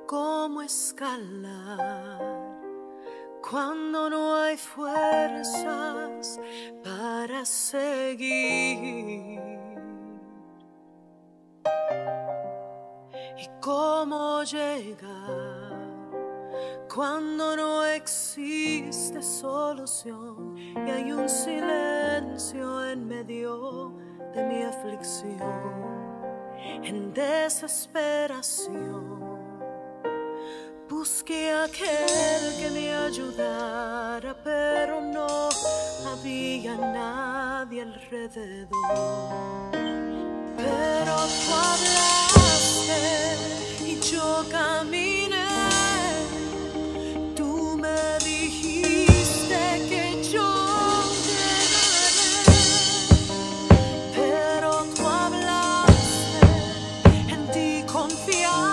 cómo escalar cuando no hay fuerzas para seguir, y cómo llegar cuando no existe solución y hay un silencio en medio de mi aflicción. En desesperación busqué a aquel que me ayudara, pero no había nadie alrededor. Pero tú hablaste y yo caminé. Tú me dijiste que yo llegaré, pero tú hablaste, en ti confiar.